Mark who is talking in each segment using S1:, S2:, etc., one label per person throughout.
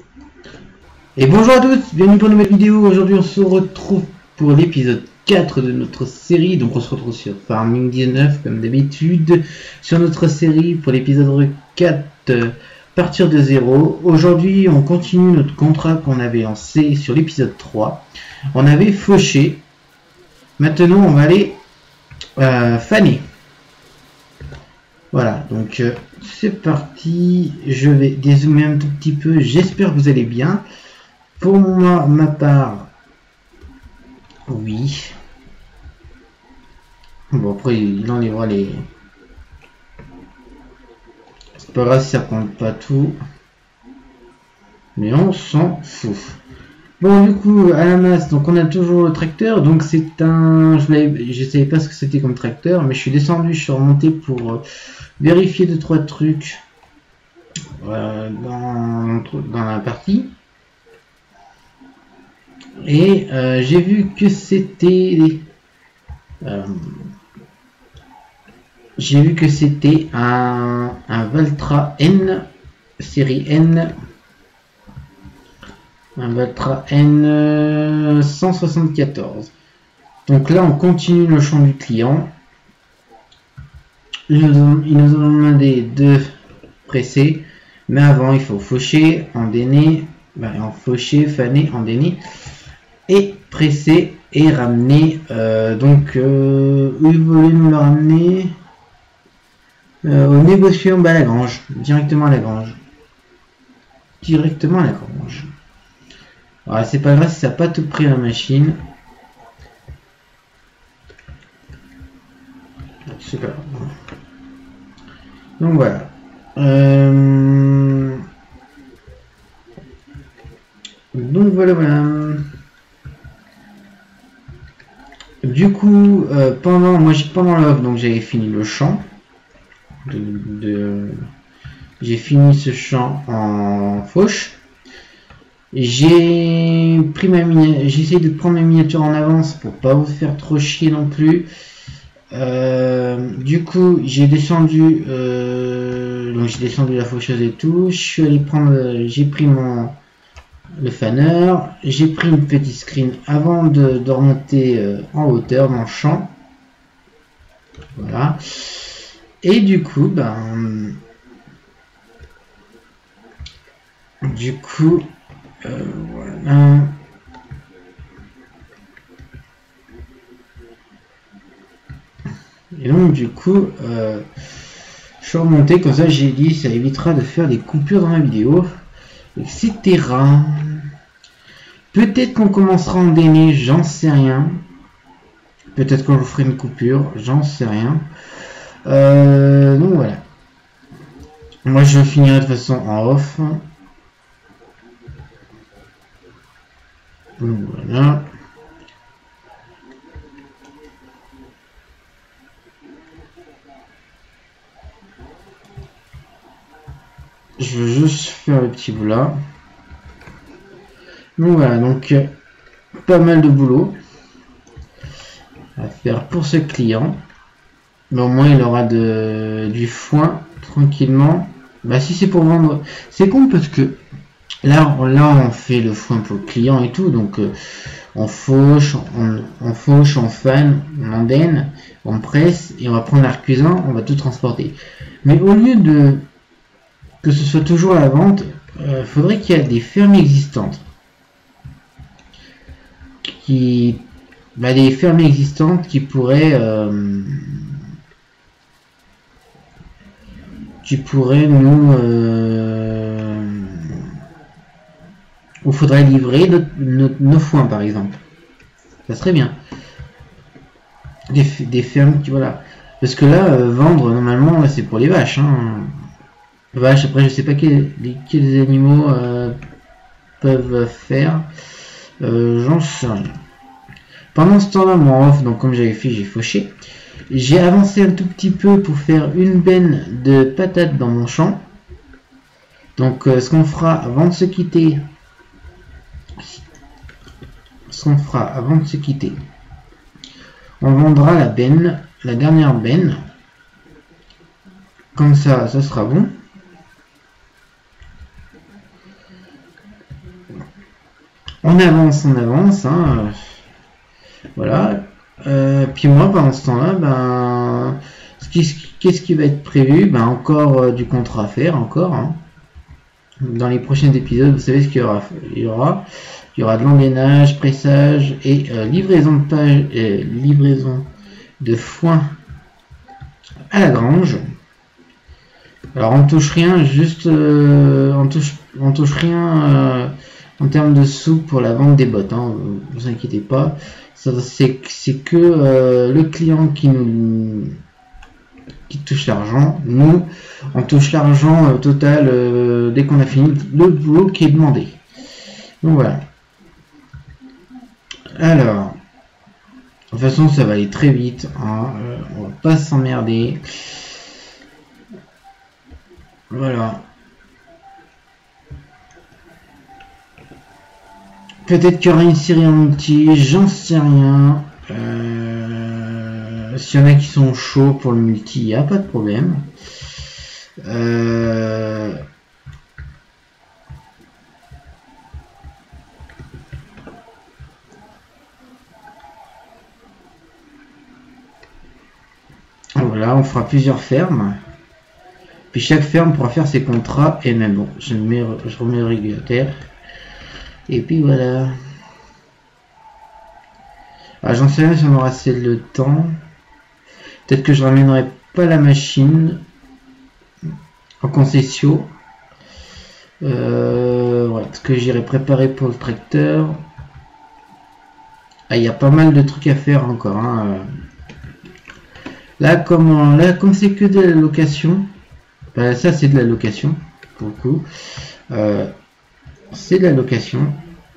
S1: Et bonjour à tous, bienvenue pour une nouvelle vidéo. Aujourd'hui on se retrouve pour l'épisode 4 de notre série. Donc on se retrouve sur Farming 19 comme d'habitude. Sur notre série pour l'épisode 4, partir de zéro. Aujourd'hui on continue notre contrat qu'on avait lancé sur l'épisode 3. On avait fauché. Maintenant on va aller faner. Voilà, donc c'est parti. Je vais dézoomer un tout petit peu. J'espère que vous allez bien. Pour moi, ma part, oui. Bon, après, il enlèvera les... C'est pas grave si ça compte pas tout. Mais on s'en fout. Bon, du coup, à la masse, donc on a toujours le tracteur. Donc c'est un... Je savais pas ce que c'était comme tracteur, mais je suis descendu, je suis remonté pour vérifier 2-3 trucs dans la partie. Et j'ai vu que c'était un Valtra N série N, un Valtra N 174. Donc là on continue le champ du client. Ils nous ont demandé de presser, mais avant il faut faucher, endéner, en faucher, faner, endéner et presser et ramener. Donc où ils voulaient nous le ramener au négociant, à la grange, directement à la grange. Alors c'est pas grave si ça n'a pas tout pris la machine. C'est pas grave. Donc voilà. Donc voilà. Du coup, pendant l'off, donc j'avais fini le champ. J'ai fini ce champ en fauche. J'ai essayé de prendre mes miniatures en avance pour pas vous faire trop chier non plus. Du coup, j'ai descendu la faucheuse et tout. Je suis allé prendre, j'ai pris le fanner, j'ai pris une petite screen avant de remonter en hauteur dans le champ. Voilà. Et du coup, voilà. Et donc du coup, je suis remonté, comme ça j'ai dit, ça évitera de faire des coupures dans la vidéo, etc. Peut-être qu'on commencera à endéner, j'en sais rien. Peut-être qu'on vous ferait une coupure, j'en sais rien. Donc voilà. Moi je finirai de toute façon en off. Donc voilà. Je veux juste faire le petit bout là. Donc voilà, donc pas mal de boulot à faire pour ce client. Mais au moins il aura du foin tranquillement. Si c'est pour vendre, c'est con parce que là on fait le foin pour le client et tout, donc on fauche, on fan, on endène, on presse et on va prendre l'arcusin, on va tout transporter. Mais au lieu de que ce soit toujours à la vente, faudrait qu'il y ait des fermes existantes. Des fermes existantes qui pourraient nous où faudrait livrer nos foins par exemple. Ça serait bien. Des fermes qui, voilà. Parce que là, vendre normalement c'est pour les vaches. Vaches, après je sais pas quels animaux peuvent faire. J'en sais rien. Pendant ce temps là, moi off, donc comme j'avais fait, j'ai fauché. J'ai avancé un tout petit peu pour faire une benne de patates dans mon champ. Donc ce qu'on fera avant de se quitter, on vendra la benne, la dernière benne. Comme ça, ça sera bon. On avance, hein, voilà. Puis moi, pendant ce temps-là, ben, qu'est-ce qui va être prévu? Ben, encore du contrat à faire, encore. Hein. Dans les prochains épisodes, vous savez ce qu'il y aura. Il y aura de l'engainage, pressage et livraison de page, livraison de foin à la grange. Alors on touche rien, juste on touche rien en termes de sous pour la vente des bottes. Hein, vous inquiétez pas, c'est que le client qui touche l'argent. Nous, on touche l'argent total dès qu'on a fini le boulot qui est demandé. Donc voilà. Alors, de toute façon, ça va aller très vite. Hein, on va pas s'emmerder. Voilà. Peut-être qu'il y aura une série en multi, j'en sais rien. S'il y en a qui sont chauds pour le multi, il n'y a pas de problème. Voilà, on fera plusieurs fermes. Puis chaque ferme pourra faire ses contrats. Et même bon, je remets le régulateur. Et puis voilà. Ah, j'en sais rien si on aura assez le temps. Peut-être que je ramènerai pas la machine en concession. Ouais, parce que j'irai préparer pour le tracteur. Ah, il y a pas mal de trucs à faire encore. Hein. Là, comme c'est que de la location, bah, ça c'est de la location pour le coup. C'est de la location.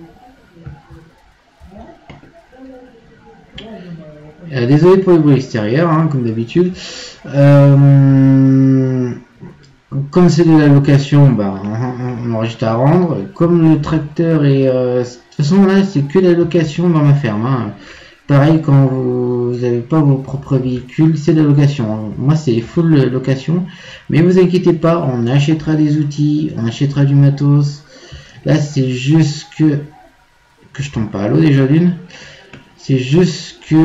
S1: Désolé pour le bruit extérieur, hein, comme d'habitude. Comme c'est de la location, bah, on aura juste à rendre. Comme le tracteur est... de toute façon, là, c'est que la location dans ma ferme. Hein. Pareil, quand vous n'avez pas vos propres véhicules, c'est de la location. Moi, c'est full location. Mais vous inquiétez pas, on achètera des outils, on achètera du matos. Là, c'est juste que je tombe pas à l'eau déjà d'une. C'est juste que...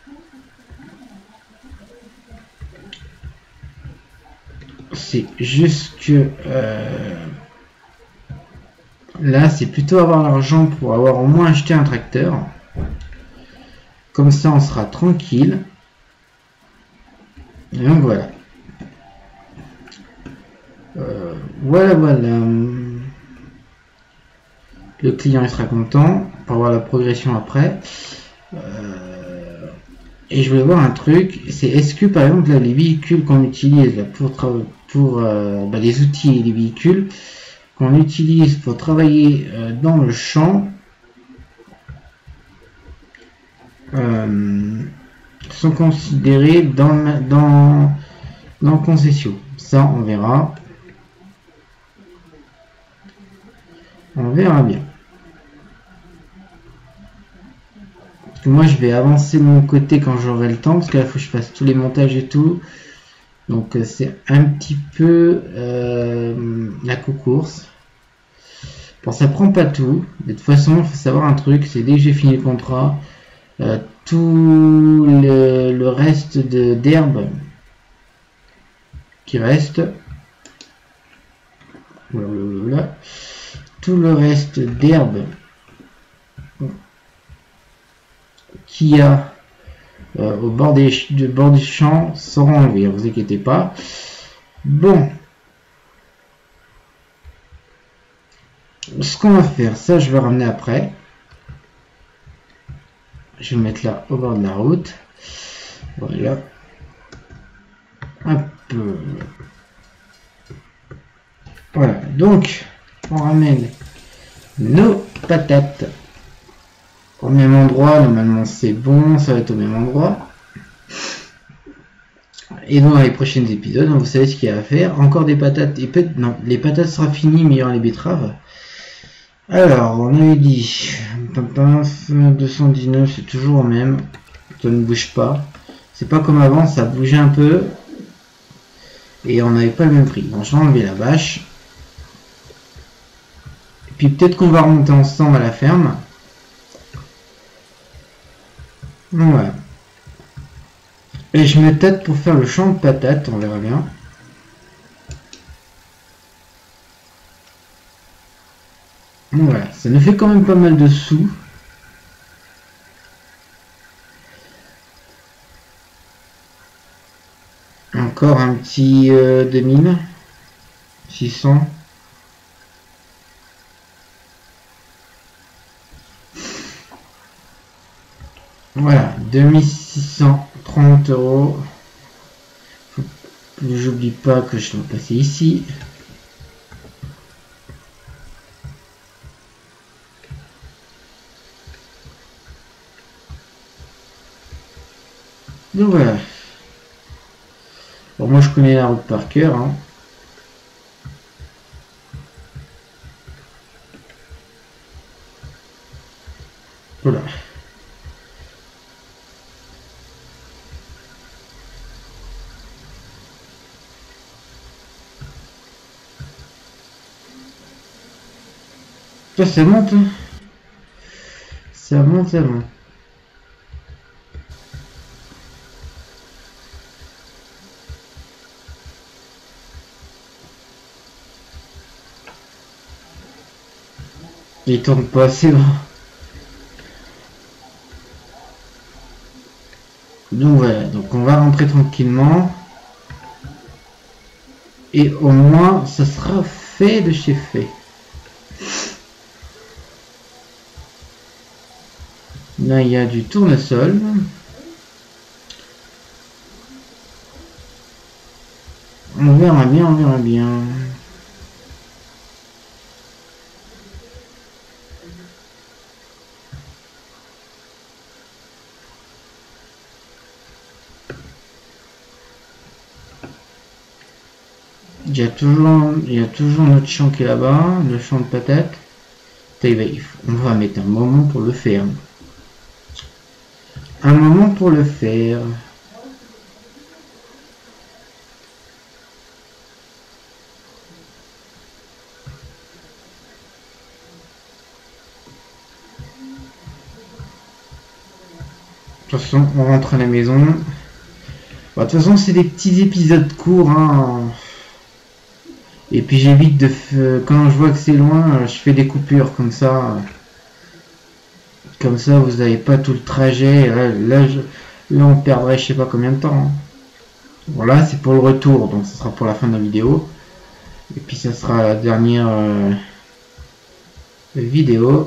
S1: là, c'est plutôt avoir l'argent pour avoir au moins acheté un tracteur. Comme ça, on sera tranquille. Et donc voilà. Voilà. Le client il sera content pour voir la progression après. Et je voulais voir un truc, c'est est-ce que par exemple là, les véhicules qu'on utilise là, pour les outils et les véhicules qu'on utilise pour travailler dans le champ sont considérés dans concession. Ça on verra. On verra bien. Moi je vais avancer de mon côté quand j'aurai le temps parce qu'il faut que je fasse tous les montages et tout, donc c'est un petit peu la course. Bon, ça prend pas tout, de toute façon il faut savoir un truc, c'est dès que j'ai fini le contrat, tout le reste d'herbe qui reste, voilà, tout le reste d'herbe qui a au bord des champs seront enlevés, vous inquiétez pas. Bon, ce qu'on va faire, ça je vais ramener après. Je vais le mettre là au bord de la route. Voilà. Un peu. Voilà, donc on ramène nos patates au même endroit. Normalement c'est bon, ça va être au même endroit. Et dans les prochains épisodes, vous savez ce qu'il y a à faire. Encore des patates. Et peut-être non, les patates sera fini, mais il y aura les betteraves. Alors, on avait dit 219, c'est toujours au même. Ça ne bouge pas. C'est pas comme avant, ça bougeait un peu. Et on n'avait pas le même prix. Donc je vais enlever la bâche. Et puis peut-être qu'on va remonter ensemble à la ferme. Voilà. Et je me tâte pour faire le champ de patates, on verra bien. Voilà, ça nous fait quand même pas mal de sous. Encore un petit 2000. 600. Voilà, 2630 €. J'oublie pas que je dois passer ici. Donc voilà. Bon, moi je connais la route par cœur. Hein. Voilà. Ça monte. Hein. Ça monte, ça monte. Il tourne pas assez bon. Donc voilà, donc on va rentrer tranquillement. Et au moins, ça sera fait de chez fait. Là, il y a du tournesol. On verra bien, on verra bien. Il y a toujours notre champ qui est là-bas, le champ de patates. On va mettre un moment pour le faire. Un moment pour le faire. De toute façon, on rentre à la maison. Bon, de toute façon, c'est des petits épisodes courts. Hein. Et puis j'évite de... Quand je vois que c'est loin, je fais des coupures comme ça. Comme ça, vous n'avez pas tout le trajet. Là, on perdrait je sais pas combien de temps. Hein. Bon, là, c'est pour le retour. Donc, ce sera pour la fin de la vidéo. Et puis, ça sera la dernière vidéo.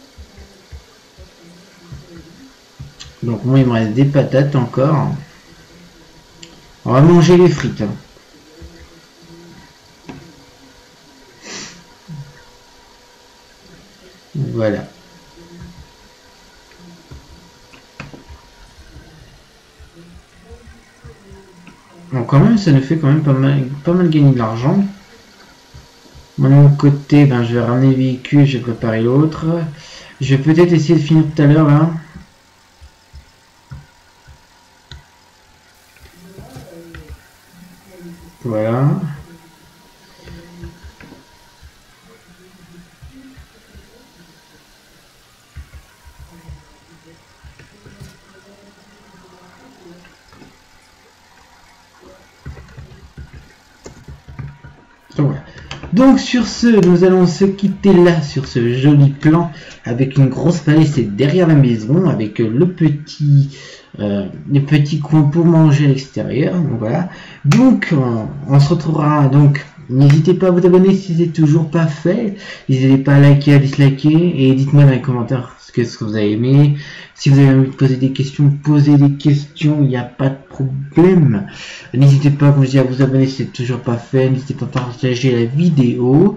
S1: Donc, moi, il me reste des patates encore. On va manger les frites. Hein. Voilà. Bon, quand même, ça nous fait quand même pas mal gagner de l'argent. Moi, de mon côté, ben, je vais ramener le véhicule, je vais préparer l'autre. Je vais peut-être essayer de finir tout à l'heure, là. Voilà. Donc sur ce, nous allons se quitter là sur ce joli plan avec une grosse falaise derrière la maison avec les petits coins pour manger à l'extérieur. Donc voilà. Donc on se retrouvera donc. N'hésitez pas à vous abonner si c'est toujours pas fait. N'hésitez pas à liker, à disliker et dites-moi dans les commentaires ce que vous avez aimé. Si vous avez envie de poser des questions, posez des questions, il n'y a pas de problème. N'hésitez pas, comme je dis, à vous abonner si c'est toujours pas fait. N'hésitez pas à partager la vidéo.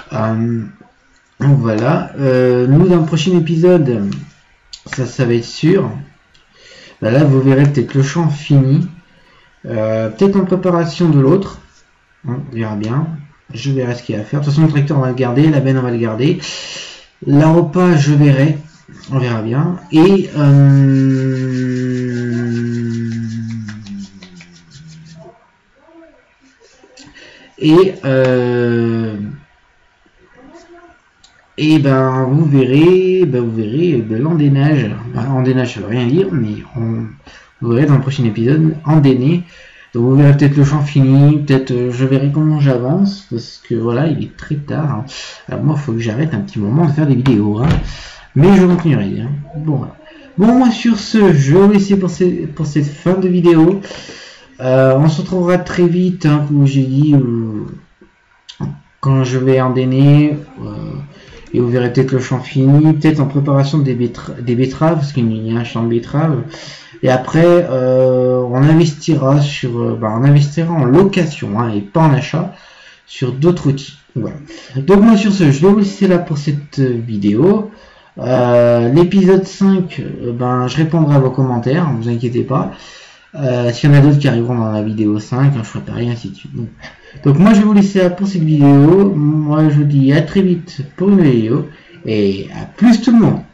S1: Voilà. Nous, dans le prochain épisode, ça va être sûr. Là, vous verrez peut-être le champ fini. Peut-être en préparation de l'autre. On verra bien. Je verrai ce qu'il y a à faire. De toute façon, le tracteur, on va le garder. La benne, on va le garder. La repas, je verrai. On verra bien. Et Et ben vous verrez l'endénage. Endénage ça veut rien dire, mais vous verrez dans le prochain épisode endéné. Donc vous verrez peut-être le champ fini, peut-être je verrai comment j'avance, parce que voilà, il est très tard. Hein. Alors moi il faut que j'arrête un petit moment de faire des vidéos, hein. Mais je continuerai. Hein. Bon, voilà. Bon, moi sur ce, je vais vous laisser pour cette fin de vidéo. On se retrouvera très vite, hein, comme j'ai dit, quand je vais endéner. Et vous verrez peut-être le champ fini, peut-être en préparation des betteraves, parce qu'il y a un champ de betteraves. Et après, on investira on investira en location, hein, et pas en achat, sur d'autres outils. Voilà. Donc moi sur ce, je vais vous laisser là pour cette vidéo. L'épisode 5, je répondrai à vos commentaires, ne vous inquiétez pas. S'il y en a d'autres qui arriveront dans la vidéo 5, je ferai pareil, ainsi de suite. Donc moi je vais vous laisser là pour cette vidéo. Moi je vous dis à très vite pour une vidéo. Et à plus tout le monde.